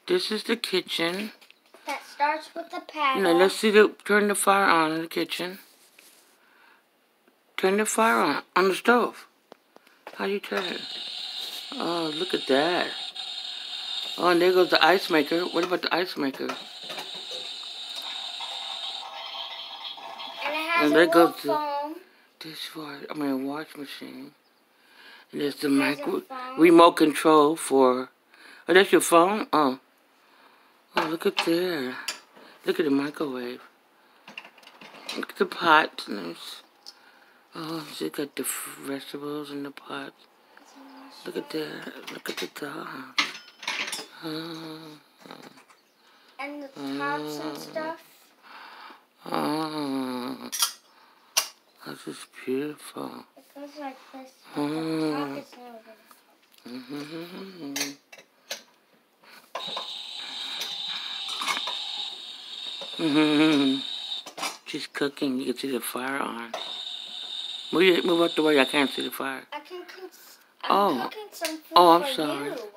This is the kitchen. That starts with the paddle. Now let's see turn the fire on in the kitchen. Turn the fire on the stove. How do you turn it? Oh, look at that. Oh, and there goes the ice maker. What about the ice maker? And it has a little phone. Wash machine. And there's the remote control for... Oh, that's your phone? Oh. Oh, look at there. Look at the microwave. Look at the pot. Oh, she got the vegetables in the pot. Look at that. Look at the dog. And the tops and stuff. Oh, this is beautiful. It goes like this. But the top is over. She's cooking. You can see the fire on. Move out the way. I can't see the fire. I'm cooking some food I'm for sorry. you.